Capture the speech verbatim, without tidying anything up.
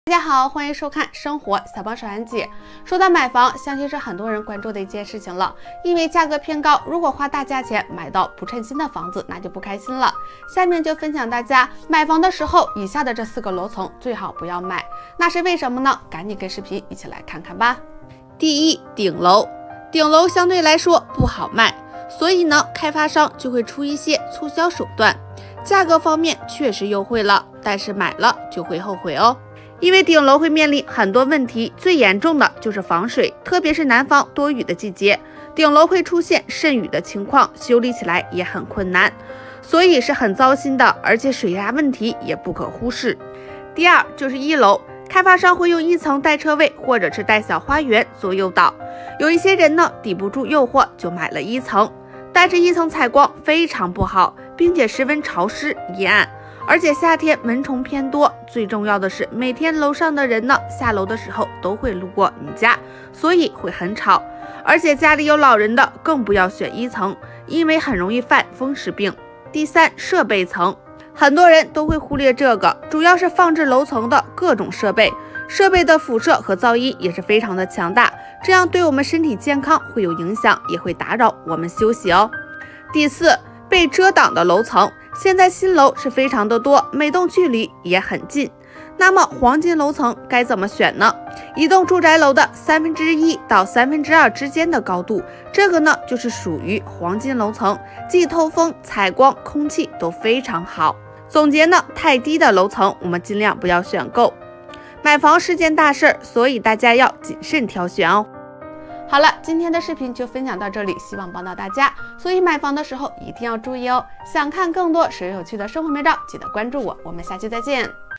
大家好，欢迎收看生活小帮手安姐。说到买房，相信是很多人关注的一件事情了，因为价格偏高，如果花大价钱买到不称心的房子，那就不开心了。下面就分享大家买房的时候，以下的这四个楼层最好不要买，那是为什么呢？赶紧跟视频一起来看看吧。第一，顶楼，顶楼相对来说不好卖，所以呢，开发商就会出一些促销手段，价格方面确实优惠了，但是买了就会后悔哦。因为顶楼会面临很多问题，最严重的就是防水，特别是南方多雨的季节，顶楼会出现渗雨的情况，修理起来也很困难，所以是很糟心的，而且水压问题也不可忽视。第二就是一楼，开发商会用一层带车位或者是带小花园做诱导，有一些人呢抵不住诱惑就买了一层，但是一层采光非常不好，并且十分潮湿阴暗，而且夏天蚊虫偏多，最重要的是每天楼上的人呢下楼的时候都会路过你家，所以会很吵，而且家里有老人的更不要选一层，因为很容易犯风湿病。第三，设备层，很多人都会忽略这个，主要是放置楼层的各种设备，设备的辐射和噪音也是非常的强大，这样对我们身体健康会有影响，也会打扰我们休息哦。第四，被遮挡的楼层，现在新楼是非常的多，每栋距离也很近，那么黄金楼层该怎么选呢？一栋住宅楼的三分之一到三分之二之间的高度，这个呢就是属于黄金楼层，既透风、采光、空气都非常好。总结呢，太低的楼层我们尽量不要选购。买房是件大事，所以大家要谨慎挑选哦。好了，今天的视频就分享到这里，希望帮到大家。所以买房的时候一定要注意哦。想看更多实用有趣的生活美照，记得关注我，我们下期再见。